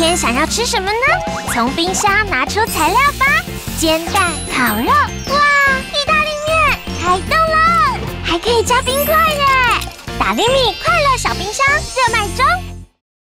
天想要吃什么呢？从冰箱拿出材料吧，煎蛋、烤肉，哇，意大利面开动了，还可以加冰块耶！达利米快乐小冰箱热卖中。